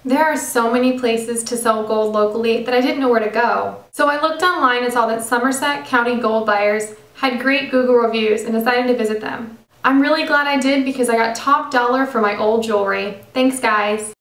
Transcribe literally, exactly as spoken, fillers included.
There are so many places to sell gold locally that I didn't know where to go. So I looked online and saw that Somerset County gold buyers had great Google reviews and decided to visit them. I'm really glad I did because I got top dollar for my old jewelry. Thanks, guys.